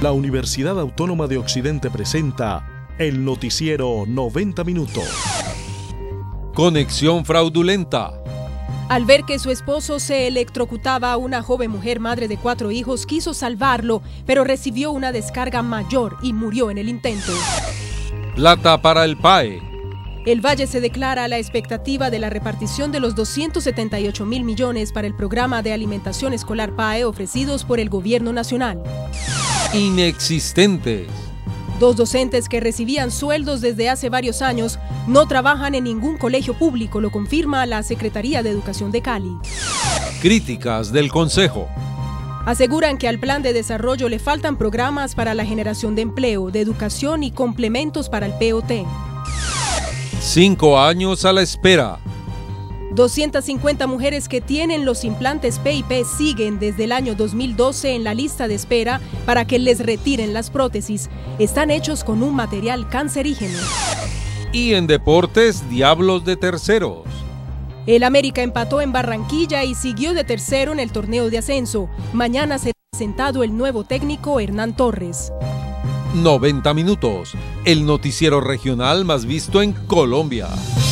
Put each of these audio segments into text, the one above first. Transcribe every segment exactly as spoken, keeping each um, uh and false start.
La Universidad Autónoma de Occidente presenta el noticiero noventa minutos. Conexión fraudulenta. Al ver que su esposo se electrocutaba, una joven mujer madre de cuatro hijos quiso salvarlo, pero recibió una descarga mayor y murió en el intento. Plata para el P A E. El Valle se declara a la expectativa de la repartición de los doscientos setenta y ocho mil millones para el programa de alimentación escolar P A E ofrecidos por el gobierno nacional. Inexistentes. Dos docentes que recibían sueldos desde hace varios años no trabajan en ningún colegio público, lo confirma la Secretaría de Educación de Cali. Críticas del Consejo. Aseguran que al plan de desarrollo le faltan programas para la generación de empleo, de educación y complementos para el P O T. Cinco años a la espera. doscientas cincuenta mujeres que tienen los implantes P I P siguen desde el año dos mil doce en la lista de espera para que les retiren las prótesis. Están hechos con un material cancerígeno. Y en deportes, diablos de terceros. El América empató en Barranquilla y siguió de tercero en el torneo de ascenso. Mañana será presentado el nuevo técnico Hernán Torres. noventa minutos, el noticiero regional más visto en Colombia.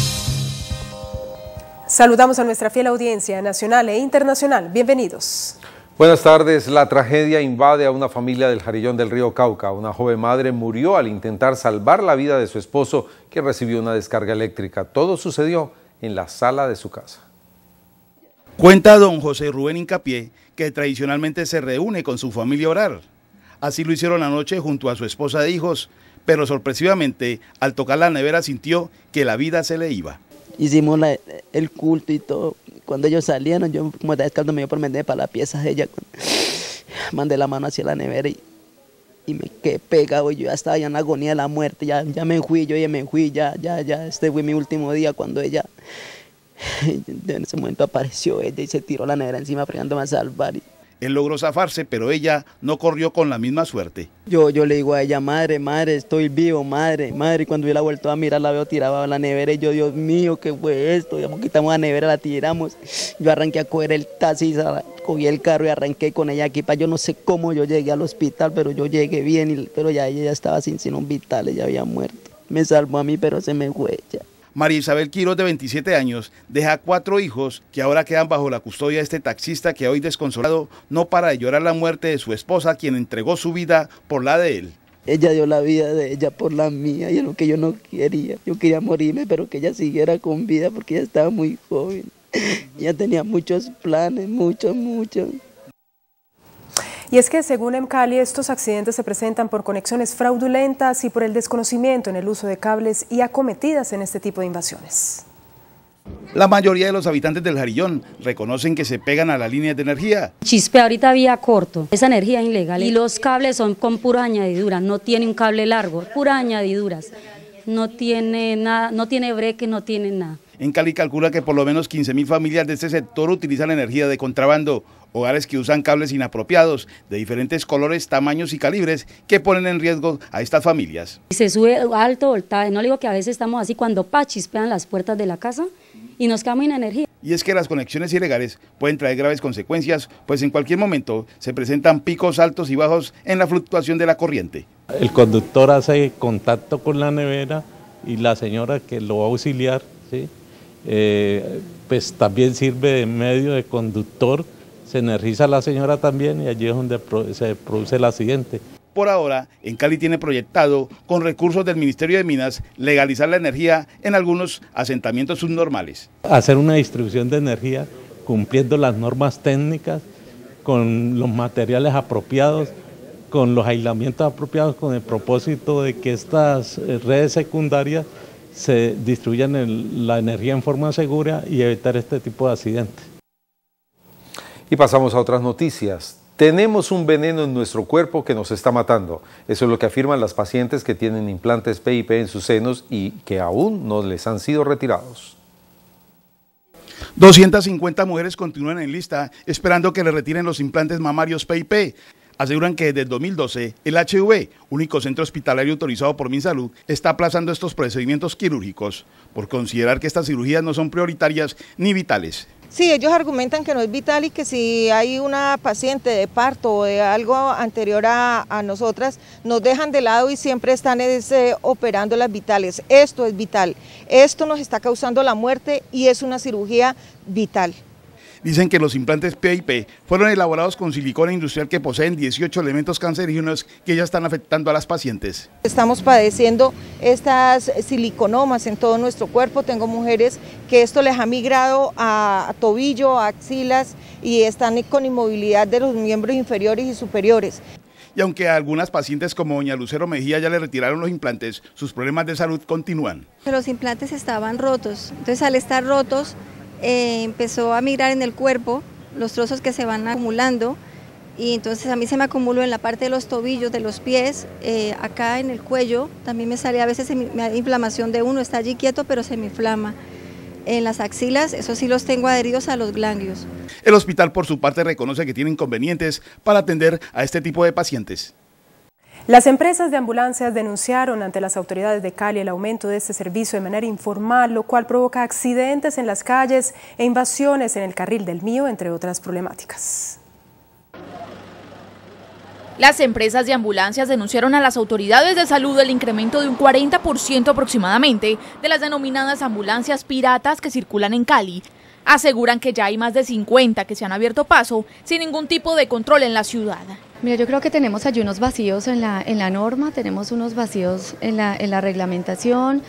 Saludamos a nuestra fiel audiencia nacional e internacional. Bienvenidos. Buenas tardes. La tragedia invade a una familia del Jarillón del Río Cauca. Una joven madre murió al intentar salvar la vida de su esposo, que recibió una descarga eléctrica. Todo sucedió en la sala de su casa. Cuenta don José Rubén Hincapié que tradicionalmente se reúne con su familia a orar. Así lo hicieron anoche junto a su esposa e hijos, pero sorpresivamente, al tocar la nevera sintió que la vida se le iba. Hicimos la, el culto y todo. Cuando ellos salieron, yo como estaba descalzo me dio por meter para la pieza de ella. Mandé la mano hacia la nevera y, y me quedé pegado. Yo ya estaba ya en la agonía de la muerte. Ya, ya me fui, yo ya me fui, ya, ya, ya. Este fue mi último día cuando ella, en ese momento apareció ella y se tiró la nevera encima fregándome a salvar. Y, Él logró zafarse, pero ella no corrió con la misma suerte. Yo, yo le digo a ella, madre, madre, estoy vivo, madre, madre. Y cuando yo la vuelto a mirar, la veo tirada a la nevera. Y yo, Dios mío, ¿qué fue esto? Ya quitamos la nevera, la tiramos. Yo arranqué a coger el taxi, cogí el carro y arranqué con ella aquí. Para yo no sé cómo yo llegué al hospital, pero yo llegué bien. Y, pero ya ella ya estaba sin signos vitales, ya había muerto. Me salvó a mí, pero se me fue ya. María Isabel Quiroz, de veintisiete años, deja cuatro hijos que ahora quedan bajo la custodia de este taxista que hoy desconsolado no para de llorar la muerte de su esposa, quien entregó su vida por la de él. Ella dio la vida de ella por la mía y es lo que yo no quería. Yo quería morirme, pero que ella siguiera con vida porque ella estaba muy joven. Ella tenía muchos planes, muchos, muchos. Y es que según EMCALI, estos accidentes se presentan por conexiones fraudulentas y por el desconocimiento en el uso de cables y acometidas en este tipo de invasiones. La mayoría de los habitantes del Jarillón reconocen que se pegan a las líneas de energía. Chispe ahorita vía corto, esa energía es ilegal y los cables son con puras añadiduras, no tiene un cable largo, puras añadiduras, no tiene nada, no tiene breque, no tiene nada. En Cali calcula que por lo menos quince mil familias de este sector utilizan energía de contrabando, hogares que usan cables inapropiados de diferentes colores, tamaños y calibres que ponen en riesgo a estas familias. Se sube alto voltaje, no le digo que a veces estamos así cuando pa, chispean las puertas de la casa y nos quedamos sin energía. Y es que las conexiones ilegales pueden traer graves consecuencias, pues en cualquier momento se presentan picos altos y bajos en la fluctuación de la corriente. El conductor hace contacto con la nevera y la señora que lo va a auxiliar, ¿sí? Eh, pues también sirve de medio de conductor, se energiza la señora también y allí es donde se produce el accidente. Por ahora, en Cali tiene proyectado, con recursos del Ministerio de Minas, legalizar la energía en algunos asentamientos subnormales. Hacer una distribución de energía cumpliendo las normas técnicas, con los materiales apropiados, con los aislamientos apropiados, con el propósito de que estas redes secundarias se distribuyan el, la energía en forma segura y evitar este tipo de accidentes. Y pasamos a otras noticias. Tenemos un veneno en nuestro cuerpo que nos está matando. Eso es lo que afirman las pacientes que tienen implantes P I P en sus senos y que aún no les han sido retirados. doscientas cincuenta mujeres continúan en lista esperando que le retiren los implantes mamarios P I P. Aseguran que desde el dos mil doce el H V, único centro hospitalario autorizado por MinSalud, está aplazando estos procedimientos quirúrgicos por considerar que estas cirugías no son prioritarias ni vitales. Sí, ellos argumentan que no es vital y que si hay una paciente de parto o de algo anterior a, a nosotras, nos dejan de lado y siempre están ese, operando las vitales. Esto es vital, esto nos está causando la muerte y es una cirugía vital. Dicen que los implantes P I P fueron elaborados con silicona industrial que poseen dieciocho elementos cancerígenos que ya están afectando a las pacientes. Estamos padeciendo estas siliconomas en todo nuestro cuerpo. Tengo mujeres que esto les ha migrado a, a tobillo, a axilas y están con inmovilidad de los miembros inferiores y superiores. Y aunque a algunas pacientes como doña Lucero Mejía ya le retiraron los implantes, sus problemas de salud continúan. Los implantes estaban rotos, entonces al estar rotos, Eh, empezó a migrar en el cuerpo los trozos que se van acumulando y entonces a mí se me acumuló en la parte de los tobillos, de los pies, eh, acá en el cuello, también me sale a veces se me, me da inflamación de uno, está allí quieto pero se me inflama. En las axilas, eso sí los tengo adheridos a los ganglios. El hospital por su parte reconoce que tiene inconvenientes para atender a este tipo de pacientes. Las empresas de ambulancias denunciaron ante las autoridades de Cali el aumento de este servicio de manera informal, lo cual provoca accidentes en las calles e invasiones en el carril del Mío, entre otras problemáticas. Las empresas de ambulancias denunciaron a las autoridades de salud el incremento de un cuarenta por ciento aproximadamente de las denominadas ambulancias piratas que circulan en Cali. Aseguran que ya hay más de cincuenta que se han abierto paso sin ningún tipo de control en la ciudad. Mira, yo creo que tenemos allí unos vacíos en la, en la norma, tenemos unos vacíos en la, en la reglamentación,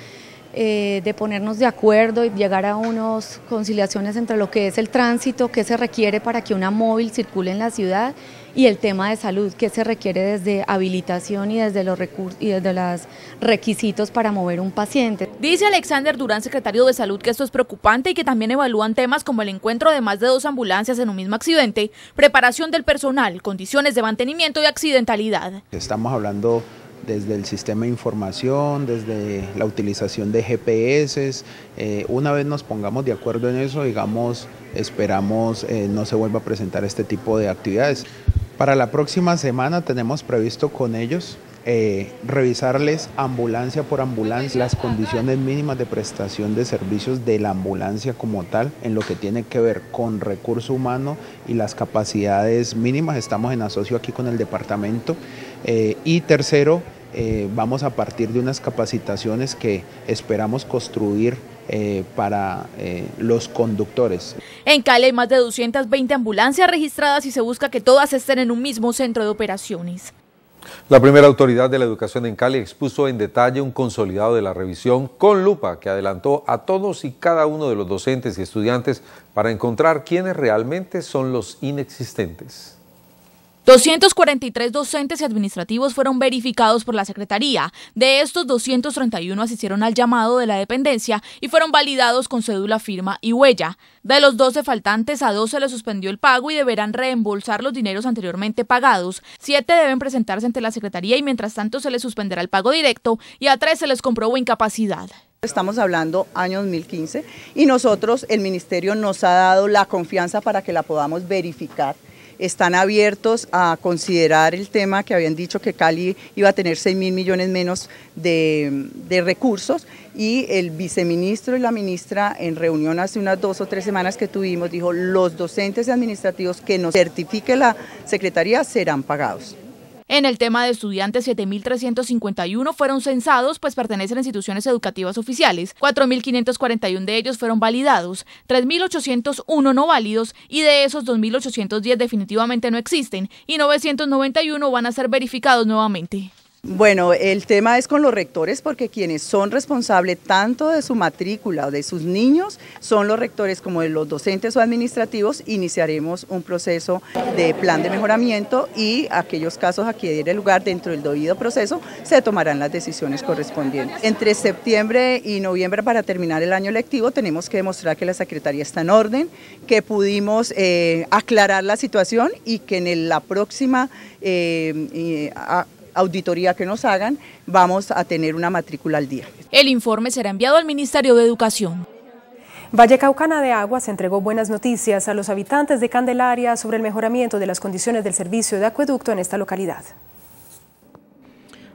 eh, de ponernos de acuerdo y llegar a unas conciliaciones entre lo que es el tránsito, que se requiere para que una móvil circule en la ciudad y el tema de salud, que se requiere desde habilitación y desde los recursos y desde los requisitos para mover un paciente. Dice Alexander Durán, secretario de Salud, que esto es preocupante y que también evalúan temas como el encuentro de más de dos ambulancias en un mismo accidente, preparación del personal, condiciones de mantenimiento y accidentalidad. Estamos hablando desde el sistema de información, desde la utilización de G P S, eh, una vez nos pongamos de acuerdo en eso, digamos, esperamos eh, no se vuelva a presentar este tipo de actividades. Para la próxima semana tenemos previsto con ellos eh, revisarles ambulancia por ambulancia las condiciones mínimas de prestación de servicios de la ambulancia como tal, en lo que tiene que ver con recurso humano y las capacidades mínimas. Estamos en asocio aquí con el departamento. Eh, y tercero, eh, vamos a partir de unas capacitaciones que esperamos construir eh, para eh, los conductores. En Cali hay más de doscientas veinte ambulancias registradas y se busca que todas estén en un mismo centro de operaciones. La primera autoridad de la educación en Cali expuso en detalle un consolidado de la revisión con lupa que adelantó a todos y cada uno de los docentes y estudiantes para encontrar quiénes realmente son los inexistentes. doscientos cuarenta y tres docentes y administrativos fueron verificados por la Secretaría. De estos, doscientos treinta y uno asistieron al llamado de la dependencia y fueron validados con cédula, firma y huella. De los doce faltantes, a dos se les suspendió el pago y deberán reembolsar los dineros anteriormente pagados. Siete deben presentarse ante la Secretaría y mientras tanto se les suspenderá el pago directo y a tres se les comprobó incapacidad. Estamos hablando año dos mil quince y nosotros, el Ministerio nos ha dado la confianza para que la podamos verificar. Están abiertos a considerar el tema que habían dicho que Cali iba a tener seis mil millones menos de, de recursos y el viceministro y la ministra en reunión hace unas dos o tres semanas que tuvimos dijo los docentes y administrativos que nos certifique la Secretaría serán pagados. En el tema de estudiantes, siete mil trescientos cincuenta y uno fueron censados, pues pertenecen a instituciones educativas oficiales. cuatro mil quinientos cuarenta y uno de ellos fueron validados, tres mil ochocientos uno no válidos y de esos dos mil ochocientos diez definitivamente no existen y novecientos noventa y uno van a ser verificados nuevamente. Bueno, el tema es con los rectores porque quienes son responsables tanto de su matrícula o de sus niños son los rectores como de los docentes o administrativos. Iniciaremos un proceso de plan de mejoramiento y aquellos casos a que diere lugar dentro del debido proceso se tomarán las decisiones correspondientes. Entre septiembre y noviembre para terminar el año lectivo tenemos que demostrar que la Secretaría está en orden, que pudimos eh, aclarar la situación y que en el, la próxima eh, eh, a, auditoría que nos hagan, vamos a tener una matrícula al día. El informe será enviado al Ministerio de Educación. Vallecaucana de Aguas entregó buenas noticias a los habitantes de Candelaria sobre el mejoramiento de las condiciones del servicio de acueducto en esta localidad.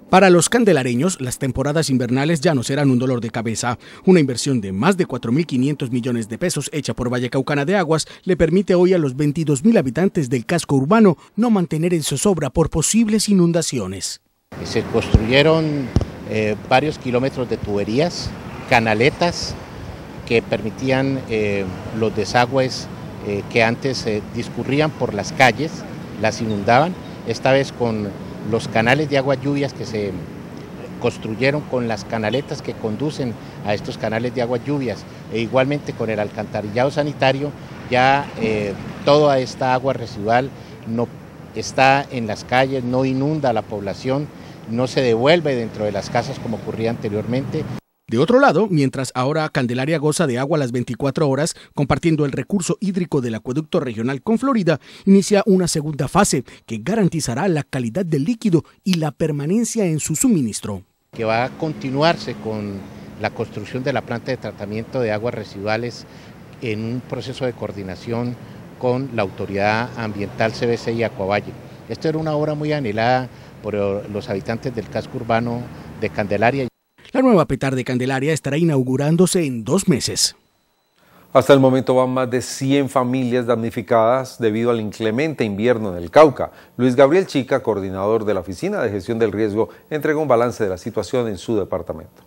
Para los candelareños, las temporadas invernales ya no serán un dolor de cabeza. Una inversión de más de cuatro mil quinientos millones de pesos hecha por Vallecaucana de Aguas le permite hoy a los veintidós mil habitantes del casco urbano no mantener en zozobra por posibles inundaciones. Se construyeron eh, varios kilómetros de tuberías, canaletas que permitían eh, los desagües eh, que antes eh, discurrían por las calles, las inundaban, esta vez con los canales de agua lluvias que se construyeron con las canaletas que conducen a estos canales de agua lluvias e igualmente con el alcantarillado sanitario, ya eh, toda esta agua residual no está en las calles, no inunda a la población, no se devuelve dentro de las casas como ocurría anteriormente. De otro lado, mientras ahora Candelaria goza de agua las veinticuatro horas, compartiendo el recurso hídrico del acueducto regional con Florida, inicia una segunda fase que garantizará la calidad del líquido y la permanencia en su suministro. Que va a continuarse con la construcción de la planta de tratamiento de aguas residuales en un proceso de coordinación con la Autoridad Ambiental C B C y Acuavalle. Esto era una obra muy anhelada por los habitantes del casco urbano de Candelaria. La nueva Petar de Candelaria estará inaugurándose en dos meses. Hasta el momento van más de cien familias damnificadas debido al inclemente invierno en el Cauca. Luis Gabriel Chica, coordinador de la Oficina de Gestión del Riesgo, entregó un balance de la situación en su departamento.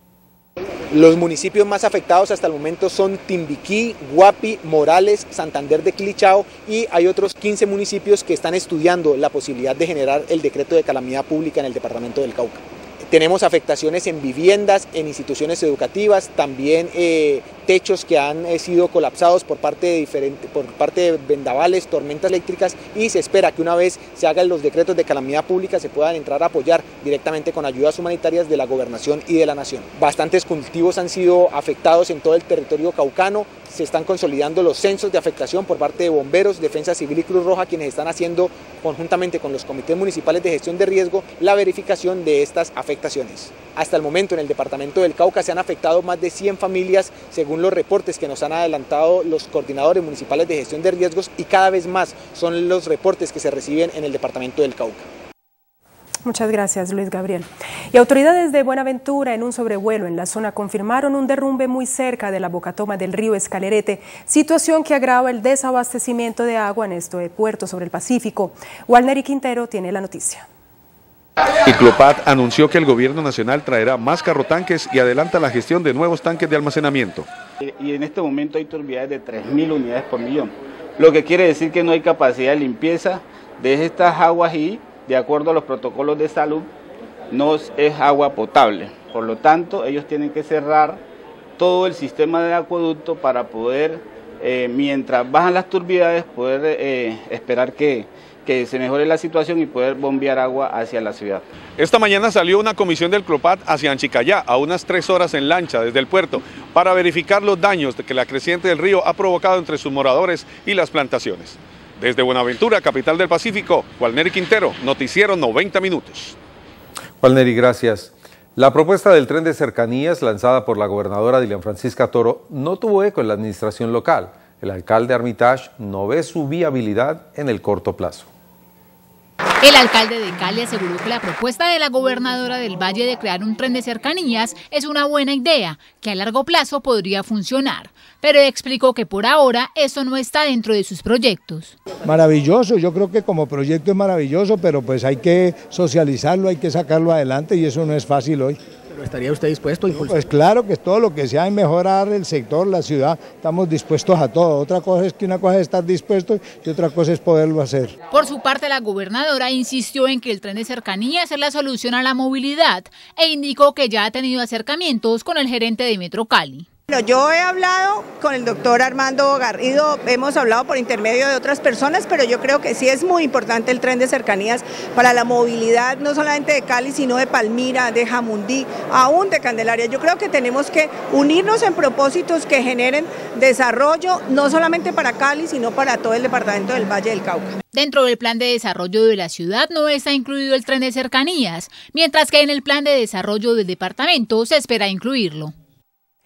Los municipios más afectados hasta el momento son Timbiquí, Guapi, Morales, Santander de Quilichao y hay otros quince municipios que están estudiando la posibilidad de generar el decreto de calamidad pública en el departamento del Cauca. Tenemos afectaciones en viviendas, en instituciones educativas, también eh, techos que han eh, sido colapsados por parte, de diferente, por parte de vendavales, tormentas eléctricas y se espera que una vez se hagan los decretos de calamidad pública se puedan entrar a apoyar directamente con ayudas humanitarias de la gobernación y de la nación. Bastantes cultivos han sido afectados en todo el territorio caucano, se están consolidando los censos de afectación por parte de bomberos, Defensa Civil y Cruz Roja, quienes están haciendo conjuntamente con los comités municipales de gestión de riesgo la verificación de estas afectaciones. Hasta el momento en el departamento del Cauca se han afectado más de cien familias según los reportes que nos han adelantado los coordinadores municipales de gestión de riesgos y cada vez más son los reportes que se reciben en el departamento del Cauca. Muchas gracias, Luis Gabriel. Y autoridades de Buenaventura en un sobrevuelo en la zona confirmaron un derrumbe muy cerca de la bocatoma del río Escalerete, situación que agrava el desabastecimiento de agua en este puerto sobre el Pacífico. Walnery Quintero tiene la noticia. Iclopat anunció que el gobierno nacional traerá más carrotanques y adelanta la gestión de nuevos tanques de almacenamiento. Y en este momento hay turbidez de tres mil unidades por millón, lo que quiere decir que no hay capacidad de limpieza de estas aguas y, de acuerdo a los protocolos de salud, no es agua potable. Por lo tanto, ellos tienen que cerrar todo el sistema de acueducto para poder, eh, mientras bajan las turbidez, poder eh, esperar que, que se mejore la situación y poder bombear agua hacia la ciudad. Esta mañana salió una comisión del Clopat hacia Anchicayá, a unas tres horas en lancha desde el puerto, para verificar los daños que la creciente del río ha provocado entre sus moradores y las plantaciones. Desde Buenaventura, capital del Pacífico, Walnery Quintero, Noticiero noventa minutos. Walnery, gracias. La propuesta del tren de cercanías lanzada por la gobernadora Dilian Francisca Toro no tuvo eco en la administración local. El alcalde Armitage no ve su viabilidad en el corto plazo. El alcalde de Cali aseguró que la propuesta de la gobernadora del Valle de crear un tren de cercanías es una buena idea, que a largo plazo podría funcionar, pero explicó que por ahora eso no está dentro de sus proyectos. Maravilloso, yo creo que como proyecto es maravilloso, pero pues hay que socializarlo, hay que sacarlo adelante y eso no es fácil hoy. ¿Pero estaría usted dispuesto a impulsar? Pues claro que todo lo que sea en mejorar el sector, la ciudad, estamos dispuestos a todo. Otra cosa es que una cosa es estar dispuesto y otra cosa es poderlo hacer. Por su parte, la gobernadora insistió en que el tren de cercanías es la solución a la movilidad e indicó que ya ha tenido acercamientos con el gerente de Metro Cali. Bueno, yo he hablado con el doctor Armando Garrido, hemos hablado por intermedio de otras personas, pero yo creo que sí es muy importante el tren de cercanías para la movilidad, no solamente de Cali, sino de Palmira, de Jamundí, aún de Candelaria. Yo creo que tenemos que unirnos en propósitos que generen desarrollo, no solamente para Cali, sino para todo el departamento del Valle del Cauca. Dentro del plan de desarrollo de la ciudad no está incluido el tren de cercanías, mientras que en el plan de desarrollo del departamento se espera incluirlo.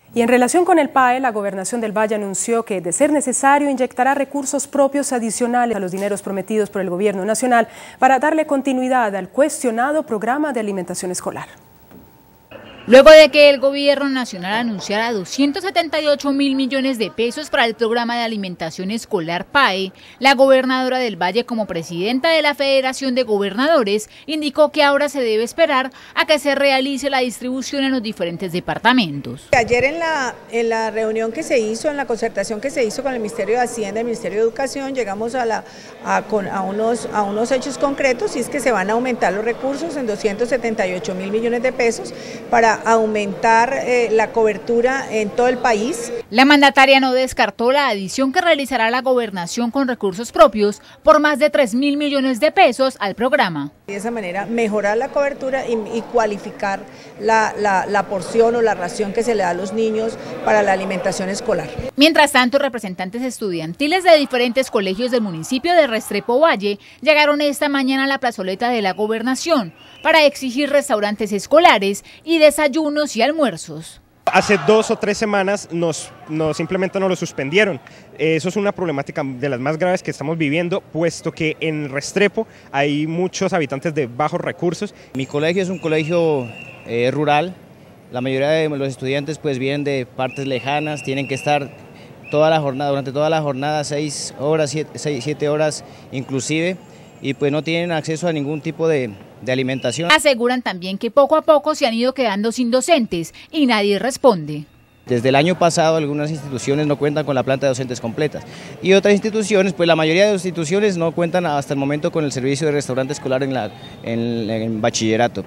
Y en relación con el P A E, la Gobernación del Valle anunció que, de ser necesario, inyectará recursos propios adicionales a los dineros prometidos por el Gobierno Nacional para darle continuidad al cuestionado programa de alimentación escolar. Luego de que el Gobierno Nacional anunciara doscientos setenta y ocho mil millones de pesos para el programa de alimentación escolar P A E, la gobernadora del Valle, como presidenta de la Federación de Gobernadores, indicó que ahora se debe esperar a que se realice la distribución en los diferentes departamentos. Ayer en la, en la reunión que se hizo, en la concertación que se hizo con el Ministerio de Hacienda y el Ministerio de Educación, llegamos a, la, a, con, a, unos, a unos hechos concretos, y es que se van a aumentar los recursos en doscientos setenta y ocho mil millones de pesos para aumentar eh, la cobertura en todo el país. La mandataria no descartó la adición que realizará la gobernación con recursos propios por más de tres mil millones de pesos al programa. De esa manera mejorar la cobertura y, y cualificar la, la, la porción o la ración que se le da a los niños para la alimentación escolar. Mientras tanto, representantes estudiantiles de diferentes colegios del municipio de Restrepo Valle llegaron esta mañana a la plazoleta de la gobernación para exigir restaurantes escolares y desayunos y almuerzos. Hace dos o tres semanas nos, nos simplemente nos lo suspendieron. Eso es una problemática de las más graves que estamos viviendo, puesto que en Restrepo hay muchos habitantes de bajos recursos. Mi colegio es un colegio eh, rural. La mayoría de los estudiantes pues vienen de partes lejanas, tienen que estar toda la jornada, durante toda la jornada, seis horas, siete, seis, siete horas inclusive, y pues no tienen acceso a ningún tipo de, de alimentación. Aseguran también que poco a poco se han ido quedando sin docentes y nadie responde. Desde el año pasado algunas instituciones no cuentan con la planta de docentes completas y otras instituciones, pues la mayoría de las instituciones no cuentan hasta el momento con el servicio de restaurante escolar en, la, en, en bachillerato.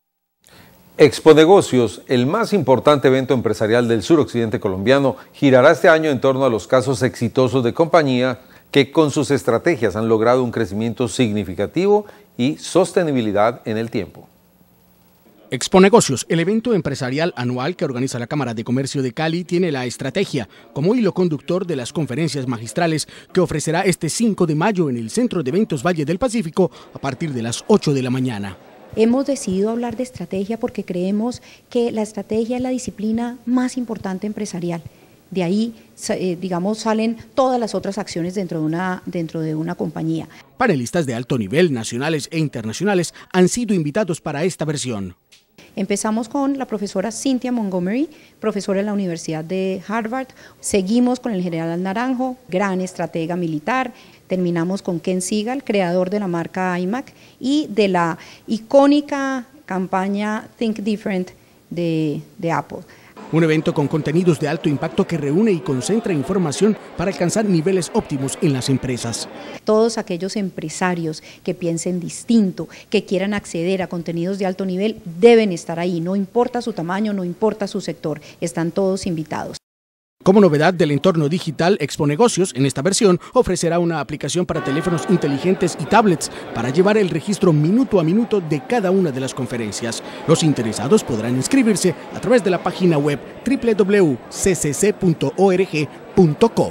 Exponegocios, el más importante evento empresarial del suroccidente colombiano, girará este año en torno a los casos exitosos de compañía que con sus estrategias han logrado un crecimiento significativo y sostenibilidad en el tiempo. Exponegocios, el evento empresarial anual que organiza la Cámara de Comercio de Cali, tiene la estrategia como hilo conductor de las conferencias magistrales que ofrecerá este cinco de mayo en el Centro de Eventos Valle del Pacífico a partir de las ocho de la mañana. Hemos decidido hablar de estrategia porque creemos que la estrategia es la disciplina más importante empresarial. De ahí, eh, digamos, salen todas las otras acciones dentro de una, dentro de una compañía. Panelistas de alto nivel, nacionales e internacionales, han sido invitados para esta versión. Empezamos con la profesora Cynthia Montgomery, profesora en la Universidad de Harvard. Seguimos con el general Naranjo, gran estratega militar. Terminamos con Ken Segal, creador de la marca iMac y de la icónica campaña Think Different de, de Apple. Un evento con contenidos de alto impacto que reúne y concentra información para alcanzar niveles óptimos en las empresas. Todos aquellos empresarios que piensen distinto, que quieran acceder a contenidos de alto nivel, deben estar ahí, no importa su tamaño, no importa su sector, están todos invitados. Como novedad del entorno digital, Exponegocios, en esta versión, ofrecerá una aplicación para teléfonos inteligentes y tablets para llevar el registro minuto a minuto de cada una de las conferencias. Los interesados podrán inscribirse a través de la página web doble u doble u doble u punto c c c punto org punto co.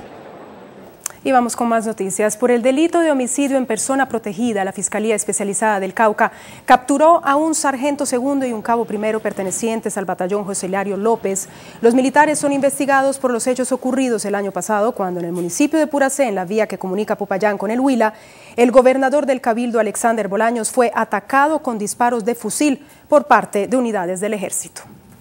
Y vamos con más noticias. Por el delito de homicidio en persona protegida, la Fiscalía Especializada del Cauca capturó a un sargento segundo y un cabo primero pertenecientes al batallón José Hilario López. Los militares son investigados por los hechos ocurridos el año pasado, cuando en el municipio de Puracé, en la vía que comunica Popayán con el Huila, el gobernador del Cabildo, Alexander Bolaños, fue atacado con disparos de fusil por parte de unidades del ejército.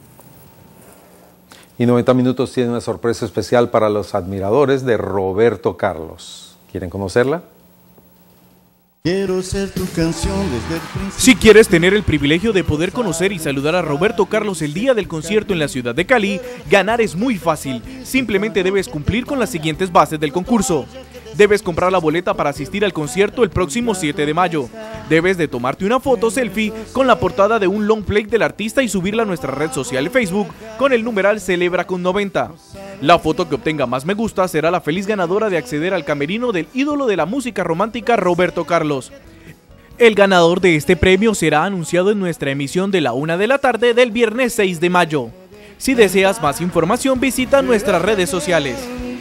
Y noventa minutos tiene una sorpresa especial para los admiradores de Roberto Carlos. ¿Quieren conocerla? Quiero ser tu canción desde el principio. Si quieres tener el privilegio de poder conocer y saludar a Roberto Carlos el día del concierto en la ciudad de Cali, ganar es muy fácil. Simplemente debes cumplir con las siguientes bases del concurso. Debes comprar la boleta para asistir al concierto el próximo siete de mayo. Debes de tomarte una foto selfie con la portada de un long play del artista y subirla a nuestra red social Facebook con el numeral Celebra con noventa. La foto que obtenga más me gusta será la feliz ganadora de acceder al camerino del ídolo de la música romántica Roberto Carlos. El ganador de este premio será anunciado en nuestra emisión de la una de la tarde del viernes seis de mayo. Si deseas más información, visita nuestras redes sociales.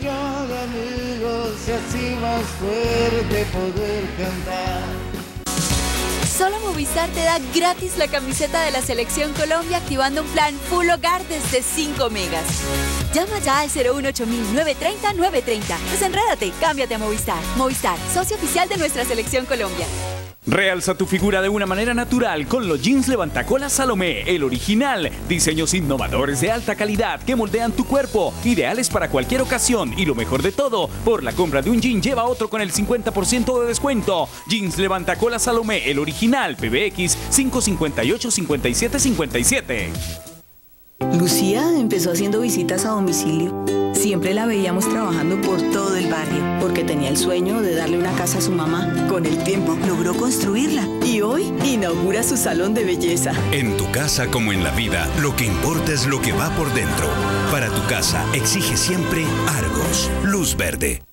Solo Movistar te da gratis la camiseta de la Selección Colombia activando un plan Full Hogar desde cinco megas. Llama ya al cero uno ocho mil nueve treinta nueve treinta. Desenrédate, cámbiate a Movistar. Movistar, socio oficial de nuestra Selección Colombia. Realza tu figura de una manera natural con los jeans Levantacola Salomé, el original. Diseños innovadores de alta calidad que moldean tu cuerpo, ideales para cualquier ocasión. Y lo mejor de todo, por la compra de un jean lleva otro con el cincuenta por ciento de descuento. Jeans Levantacola Salomé, el original, P B X cinco cinco ocho, cinco siete cinco siete. Lucía empezó haciendo visitas a domicilio. Siempre la veíamos trabajando por todo el barrio, porque tenía el sueño de darle una casa a su mamá. Con el tiempo logró construirla y hoy inaugura su salón de belleza. En tu casa como en la vida, lo que importa es lo que va por dentro. Para tu casa, exige siempre Argos, luz verde.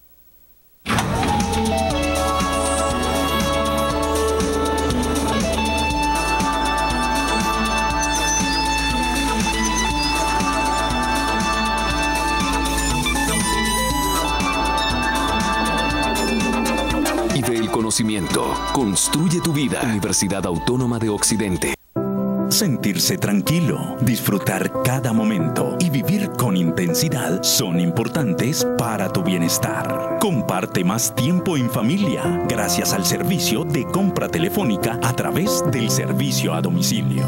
Conocimiento. Construye tu vida. Universidad Autónoma de Occidente. Sentirse tranquilo, disfrutar cada momento y vivir con intensidad son importantes para tu bienestar. Comparte más tiempo en familia gracias al servicio de compra telefónica a través del servicio a domicilio.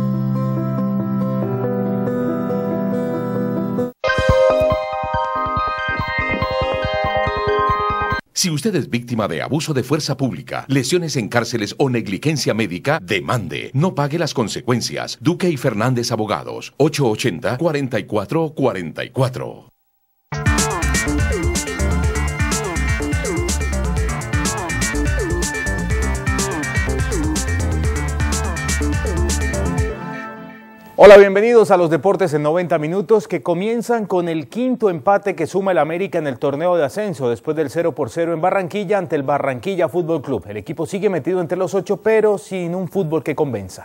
Si usted es víctima de abuso de fuerza pública, lesiones en cárceles o negligencia médica, demande. No pague las consecuencias. Duque y Fernández Abogados. ocho ochenta, cuarenta y cuatro cuarenta y cuatro. Hola, bienvenidos a los deportes en noventa minutos que comienzan con el quinto empate que suma el América en el torneo de ascenso después del cero por cero en Barranquilla ante el Barranquilla Fútbol Club. El equipo sigue metido entre los ocho, pero sin un fútbol que convenza.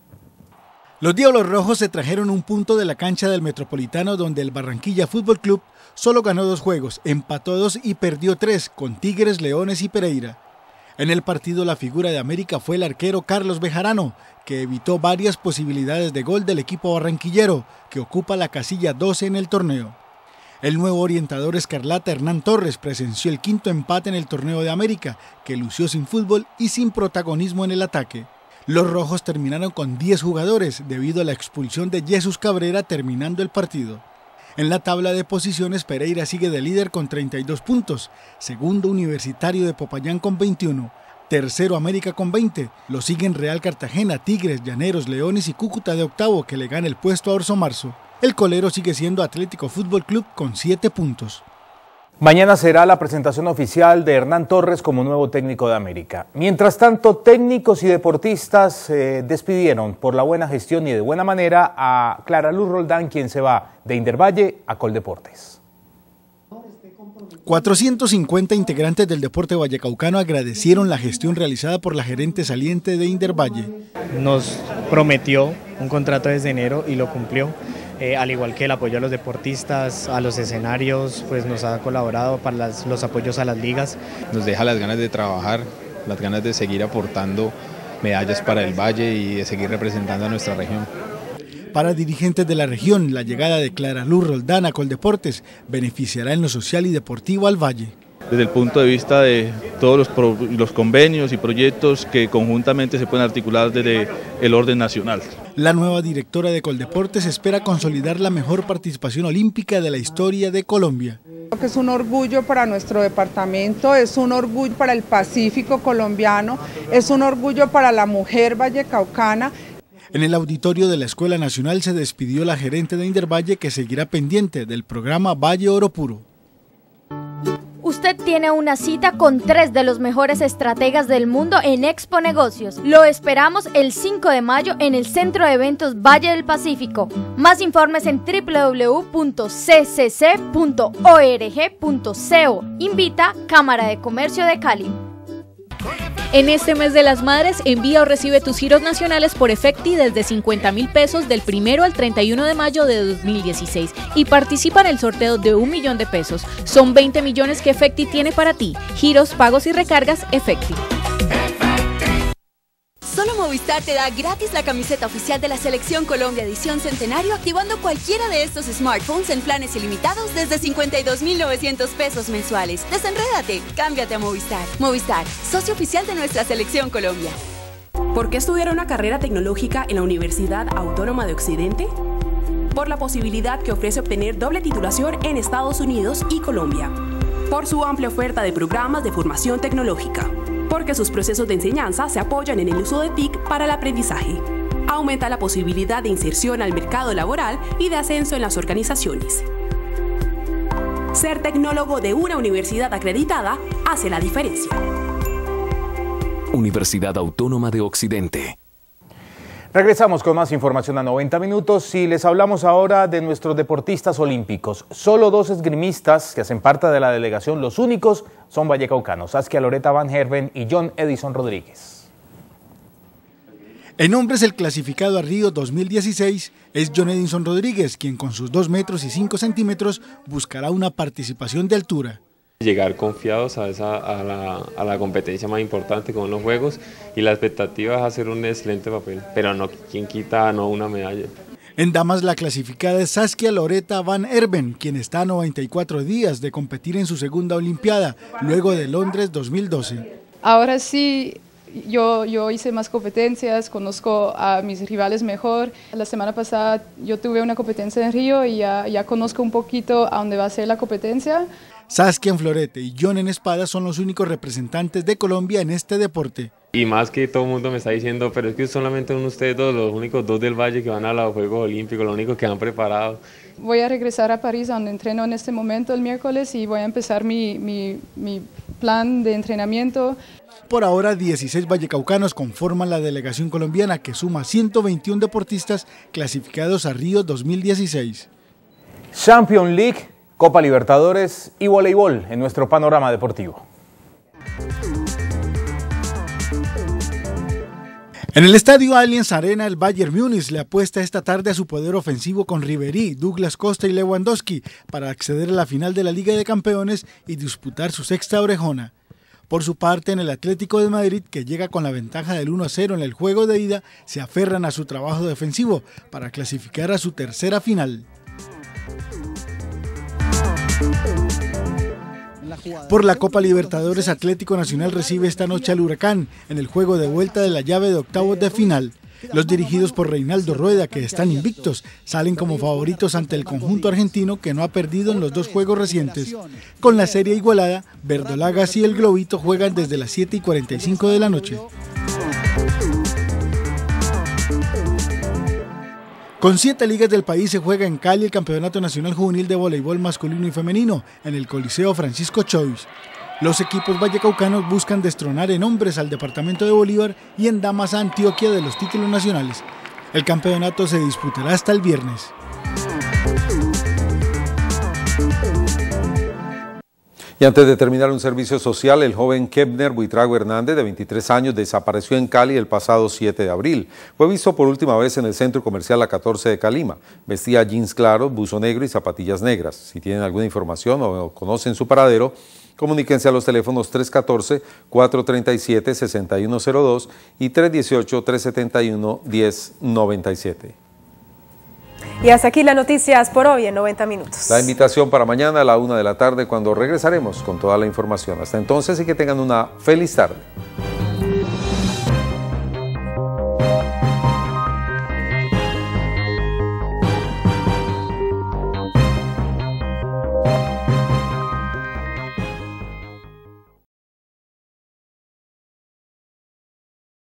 Los Diablos Rojos se trajeron un punto de la cancha del Metropolitano, donde el Barranquilla Fútbol Club solo ganó dos juegos, empató dos y perdió tres con Tigres, Leones y Pereira. En el partido la figura de América fue el arquero Carlos Bejarano, que evitó varias posibilidades de gol del equipo barranquillero, que ocupa la casilla doce en el torneo. El nuevo orientador escarlata Hernán Torres presenció el quinto empate en el torneo de América, que lució sin fútbol y sin protagonismo en el ataque. Los rojos terminaron con diez jugadores debido a la expulsión de Jesús Cabrera terminando el partido. En la tabla de posiciones, Pereira sigue de líder con treinta y dos puntos, segundo Universitario de Popayán con veintiuno, tercero América con veinte, lo siguen Real Cartagena, Tigres, Llaneros, Leones y Cúcuta de octavo, que le gana el puesto a Orso Marzo. El colero sigue siendo Atlético Fútbol Club con siete puntos. Mañana será la presentación oficial de Hernán Torres como nuevo técnico de América. Mientras tanto, técnicos y deportistas se eh, despidieron por la buena gestión y de buena manera a Clara Luz Roldán, quien se va de Indervalle a Coldeportes. cuatrocientos cincuenta integrantes del deporte vallecaucano agradecieron la gestión realizada por la gerente saliente de Indervalle. Nos prometió un contrato desde enero y lo cumplió. Eh, al igual que el apoyo a los deportistas, a los escenarios, pues nos ha colaborado para las, los apoyos a las ligas. Nos deja las ganas de trabajar, las ganas de seguir aportando medallas para el Valle y de seguir representando a nuestra región. Para dirigentes de la región, la llegada de Clara Luz Roldán a Coldeportes beneficiará en lo social y deportivo al Valle. Desde el punto de vista de todos los, pro, los convenios y proyectos que conjuntamente se pueden articular desde el orden nacional. La nueva directora de Coldeportes espera consolidar la mejor participación olímpica de la historia de Colombia. Creo que es un orgullo para nuestro departamento, es un orgullo para el Pacífico colombiano, es un orgullo para la mujer vallecaucana. En el auditorio de la Escuela Nacional se despidió la gerente de Indervalle, que seguirá pendiente del programa Valle Oro Puro. Usted tiene una cita con tres de los mejores estrategas del mundo en Expo Negocios. Lo esperamos el cinco de mayo en el Centro de Eventos Valle del Pacífico. Más informes en w w w punto c c c punto org punto co. Invita Cámara de Comercio de Cali. En este mes de las madres, envía o recibe tus giros nacionales por Efecti desde cincuenta mil pesos del primero al treinta y uno de mayo de dos mil dieciséis y participa en el sorteo de un millón de pesos. Son veinte millones que Efecti tiene para ti. Giros, pagos y recargas, Efecti. Solo Movistar te da gratis la camiseta oficial de la Selección Colombia edición Centenario activando cualquiera de estos smartphones en planes ilimitados desde cincuenta y dos mil novecientos pesos mensuales. Desenrédate, cámbiate a Movistar. Movistar, socio oficial de nuestra Selección Colombia. ¿Por qué estudiar una carrera tecnológica en la Universidad Autónoma de Occidente? Por la posibilidad que ofrece obtener doble titulación en Estados Unidos y Colombia. Por su amplia oferta de programas de formación tecnológica. Porque sus procesos de enseñanza se apoyan en el uso de T I C para el aprendizaje. Aumenta la posibilidad de inserción al mercado laboral y de ascenso en las organizaciones. Ser tecnólogo de una universidad acreditada hace la diferencia. Universidad Autónoma de Occidente. Regresamos con más información a noventa minutos y les hablamos ahora de nuestros deportistas olímpicos. Solo dos esgrimistas que hacen parte de la delegación, los únicos, son vallecaucanos, Saskia Loretta Van Herven y John Edison Rodríguez. En hombres, el clasificado a Río dos mil dieciséis es John Edison Rodríguez, quien con sus dos metros y cinco centímetros buscará una participación de altura. Llegar confiados a, esa, a, la, a la competencia más importante como los Juegos y la expectativa es hacer un excelente papel, pero no quien quita no una medalla. En damas, la clasificada es Saskia Loretta Van Herven, quien está a noventa y cuatro días de competir en su segunda Olimpiada, luego de Londres dos mil doce. Ahora sí, yo, yo hice más competencias, conozco a mis rivales mejor. La semana pasada yo tuve una competencia en Río y ya, ya conozco un poquito a dónde va a ser la competencia. Saskia en florete y John en espada son los únicos representantes de Colombia en este deporte. Y más que todo el mundo me está diciendo, pero es que solamente son ustedes dos, los únicos dos del Valle que van a los Juegos Olímpicos, los únicos que han preparado. Voy a regresar a París, donde entreno en este momento el miércoles, y voy a empezar mi, mi, mi plan de entrenamiento. Por ahora, dieciséis vallecaucanos conforman la delegación colombiana, que suma ciento veintiún deportistas clasificados a Río dos mil dieciséis. Champions League, Copa Libertadores y voleibol en nuestro panorama deportivo. En el estadio Allianz Arena, el Bayern Múnich le apuesta esta tarde a su poder ofensivo con Ribéry, Douglas Costa y Lewandowski para acceder a la final de la Liga de Campeones y disputar su sexta orejona. Por su parte, en el Atlético de Madrid, que llega con la ventaja del uno a cero en el juego de ida, se aferran a su trabajo defensivo para clasificar a su tercera final. Por la Copa Libertadores, Atlético Nacional recibe esta noche al Huracán en el juego de vuelta de la llave de octavos de final. Los dirigidos por Reinaldo Rueda, que están invictos, salen como favoritos ante el conjunto argentino, que no ha perdido en los dos juegos recientes. Con la serie igualada, Verdolagas y el Globito juegan desde las siete y cuarenta y cinco de la noche. Con siete ligas del país se juega en Cali el Campeonato Nacional Juvenil de Voleibol Masculino y Femenino en el Coliseo Francisco Choice. Los equipos vallecaucanos buscan destronar en hombres al departamento de Bolívar y en damas a Antioquia de los títulos nacionales. El campeonato se disputará hasta el viernes. Y antes de terminar un servicio social, el joven Kepner Buitrago Hernández, de veintitrés años, desapareció en Cali el pasado siete de abril. Fue visto por última vez en el centro comercial La catorce de Calima. Vestía jeans claros, buzo negro y zapatillas negras. Si tienen alguna información o conocen su paradero, comuníquense a los teléfonos tres uno cuatro, cuatro tres siete, seis uno cero dos y tres uno ocho, tres siete uno, uno cero nueve siete. Y hasta aquí las noticias por hoy en noventa minutos. La invitación para mañana a la una de la tarde, cuando regresaremos con toda la información. Hasta entonces y que tengan una feliz tarde.